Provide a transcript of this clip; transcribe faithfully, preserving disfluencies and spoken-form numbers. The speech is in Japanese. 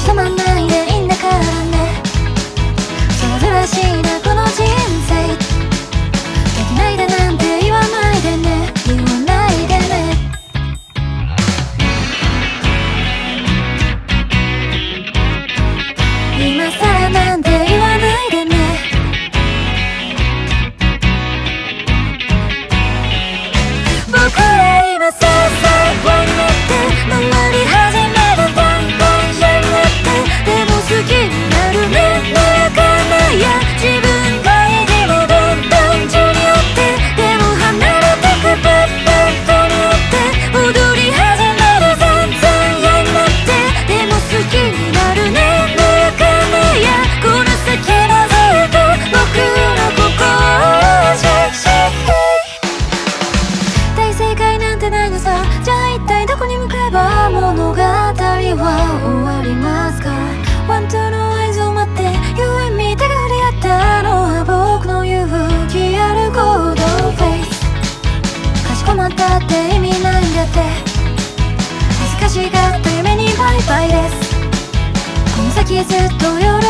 染まんないでいいんだからね。そうらしいなこの人生。できないだなんて言わないでね、言わないでね。今さらなんて言わないでね。僕ら今さ最後になって回り始めた単体じゃなくて、でも好きになるね。泣かないや自分が意地もどんどん地によって、でも離れてくパッパッとによって踊り始める全然嫌になって、でも好きになるね。泣かないやこの先もずっと僕の心をシェイシェイ。大正解なんてないのさ。じゃあ一体どこに向かえば物語は終わりますか。ワンツーの合図を待って You and me 手が触れ合ったのは僕の勇気ある行動フェイス。かしこまったって意味ないんだって。恥ずかしがった夢にバイバイです。この先ずっと夜